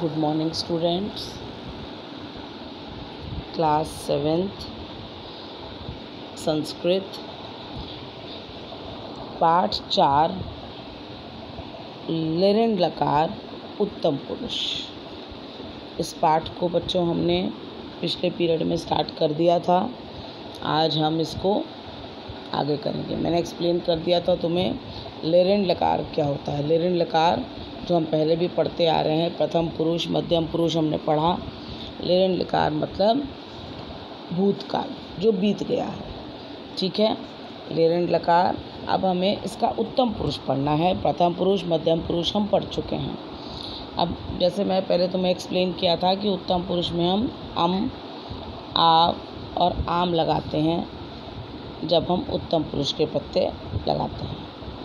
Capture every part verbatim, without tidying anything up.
Good morning, students. Class seventh, Sanskrit, पाठ चार, लिरिंड लकार उत्तम पुरुष। इस पाठ को बच्चों हमने पिछले पीरियड में स्टार्ट कर दिया था। आज हम इसको आगे करेंगे। मैंने एक्सप्लेन कर दिया था तुम्हें लिरिंड लकार क्या होता है। लिरिंड लकार जो हम पहले भी पढ़ते आ रहे हैं, प्रथम पुरुष, मध्यम पुरुष हमने पढ़ा। लिरिंड लकार मतलब भूतकाल जो बीत गया है, ठीक है। लिरिंड लकार। अब हमें इसका उत्तम पुरुष पढ़ना है। प्रथम पुरुष, मध्यम पुरुष हम पढ़ चुके हैं। अब जैसे मैं पहले तुम्हें एक्सप्लेन किया था कि उत्तम पुरुष में हम अम, आ और आम लगाते हैं जब हम उत्तम पुरुष के पत्ते लगाते हैं।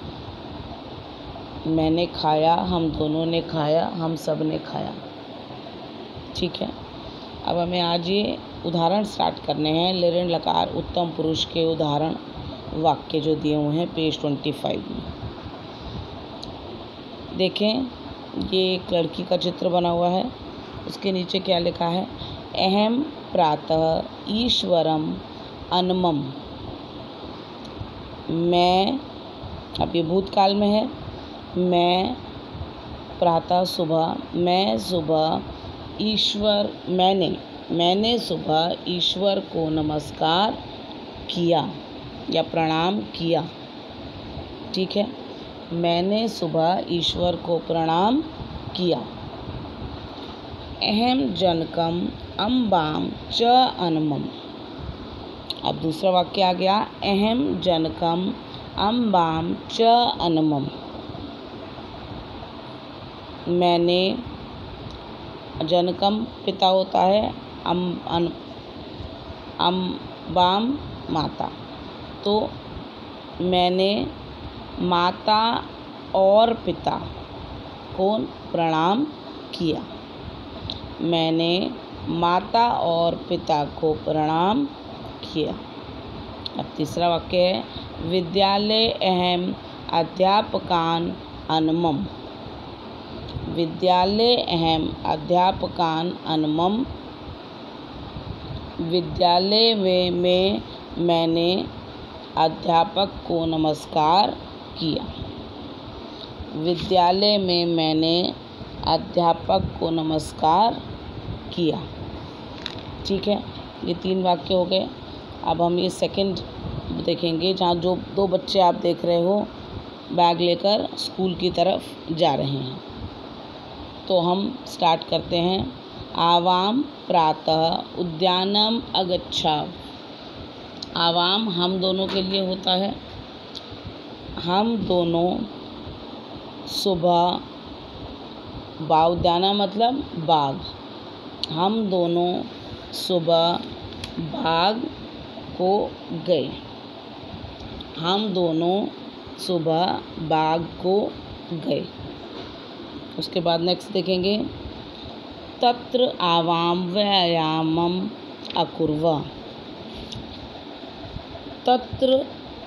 मैंने खाया, हम दोनों ने खाया, हम सब ने खाया, ठीक है। अब हमें आज ये उदाहरण स्टार्ट करने हैं। लिरिंड लकार उत्तम पुरुष के उदाहरण वाक्य जो दिए हुए हैं पेज ट्वेंटी फाइव में। देखें, ये एक लड़की का चित्र बना हुआ है। उसके नीचे क्या लिखा है? अहम प्रातः ईश्वरम अन्मम। मैं, अब ये भूतकाल में है, मैं प्रातः सुबह, मैं सुबह ईश्वर मैंने मैंने सुबह ईश्वर को नमस्कार किया या प्रणाम किया, ठीक है। मैंने सुबह ईश्वर को प्रणाम किया। अहम जनकम अम्बाम च अन्मम। अब दूसरा वाक्य आ गया, अहम जनकम अम्बाम च अन्मम। मैंने, जनकम पिता होता है, अम अन अम्बाम माता, तो मैंने माता और पिता को प्रणाम किया। मैंने माता और पिता को प्रणाम किया। अब तीसरा वाक्य है, विद्यालय अहम अध्यापकान अन्मम। विद्यालय अहम अध्यापकान अन्मम। विद्यालय में, में मैंने अध्यापक को नमस्कार किया। विद्यालय में मैंने अध्यापक को नमस्कार किया, ठीक है। ये तीन वाक्य हो गए। अब हम ये सेकंड देखेंगे, जहाँ जो दो बच्चे आप देख रहे हो बैग लेकर स्कूल की तरफ जा रहे हैं। तो हम स्टार्ट करते हैं। आवाम प्रातः उद्यानम अगच्छा। आवाम हम दोनों के लिए होता है। हम दोनों सुबह, बा उद्याना मतलब बाग, हम दोनों सुबह बाग को गए। हम दोनों सुबह बाग को गए। उसके बाद नेक्स्ट देखेंगे, तत्र आवाम व्यायामम अकुर्व। तत्र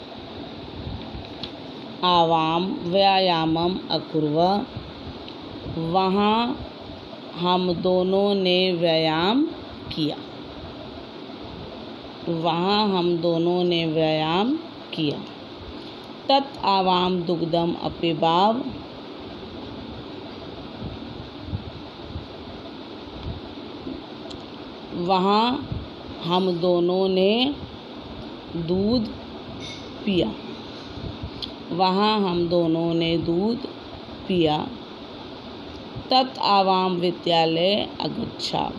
आवाम व्यायामम अकुर्व। वहाँ हम दोनों ने व्यायाम किया। वहाँ हम दोनों ने व्यायाम किया। तत् आवाम दुग्धम अपिबाव। वहाँ हम दोनों ने दूध पिया। वहाँ हम दोनों ने दूध पिया। तत् आवाम विद्यालय अगच्छा।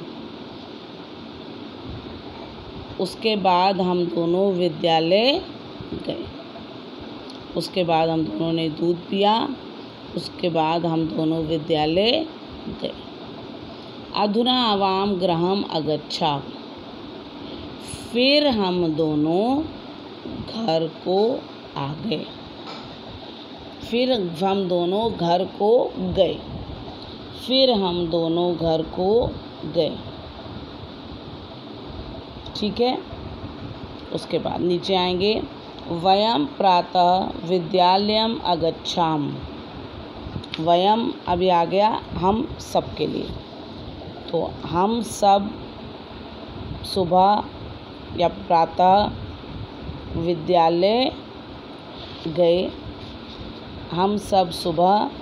उसके बाद हम दोनों विद्यालय गए। उसके बाद हम दोनों ने दूध पिया। उसके बाद हम दोनों विद्यालय गए। अधुना आवाम गृहम अगच्छा। फिर हम दोनों घर को आ गए। फिर हम दोनों घर को गए। फिर हम दोनों घर को गए, ठीक है। उसके बाद नीचे आएंगे, वयम प्रातः विद्यालयम अगच्छाम। वयम अभी आ गया हम सब के लिए, तो हम सब सुबह या प्रातः विद्यालय गए। हम सब सुबह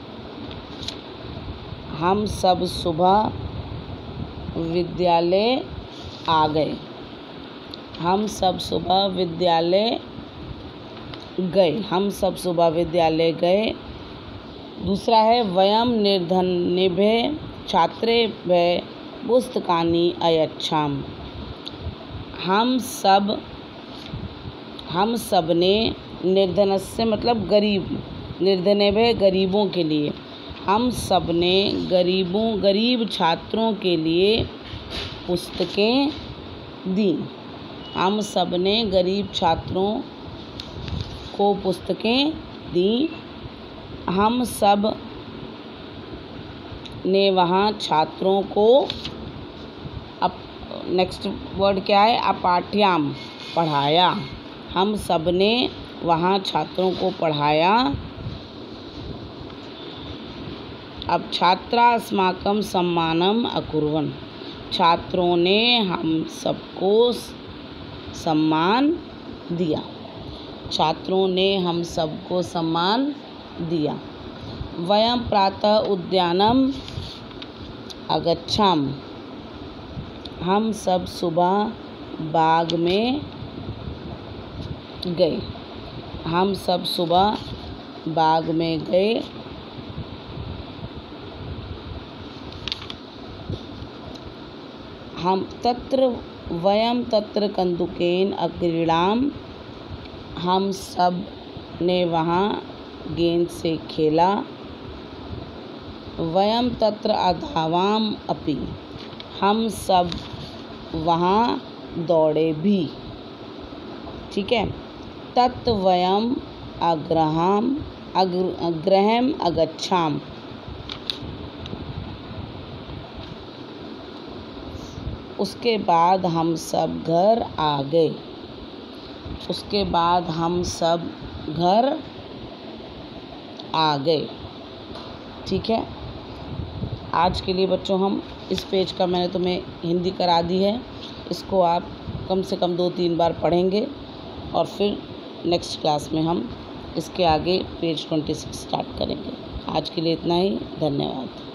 हम सब सुबह विद्यालय आ गए। हम सब सुबह विद्यालय गए। हम सब सुबह विद्यालय गए। दूसरा है वयम निर्धनेभ्य छात्रेभ्य पुस्तकानि अयच्छाम। हम सब हम सब ने निर्धनस्य मतलब गरीब, निर्धनेभ्य गरीबों के लिए, हम सब ने गरीबों गरीब छात्रों के लिए पुस्तकें दी। हम सब ने गरीब छात्रों को पुस्तकें दी। हम सब ने वहाँ छात्रों को अप नेक्स्ट वर्ड क्या है, अपाठ्याम पढ़ाया। हम सब ने वहाँ छात्रों को पढ़ाया। अब छात्रा अस्माकं सम्मानम अकुर्वन्। छात्रों ने हम सबको सम्मान दिया। छात्रों ने हम सबको सम्मान दिया। वयम प्रातः उद्यानम अगच्छाम। हम सब सुबह बाग में गए। हम सब सुबह बाग में गए। हम तत्र वयम तत्र कन्दुकेन अक्रीडाम। हम सब ने वहाँ गेंद से खेला। वयम तत्र अधावाम अपि। हम सब वहाँ दौड़े भी। ठीक है। तत् वयम अग्रहाम अग्र गृहम अगच्छाम। उसके बाद हम सब घर आ गए। उसके बाद हम सब घर आ गए। ठीक है। आज के लिए बच्चों हम इस पेज का मैंने तुम्हें हिंदी करा दी है। इसको आप कम से कम दो तीन बार पढ़ेंगे और फिर नेक्स्ट क्लास में हम इसके आगे पेज ट्वेंटी सिक्स स्टार्ट करेंगे। आज के लिए इतना ही। धन्यवाद।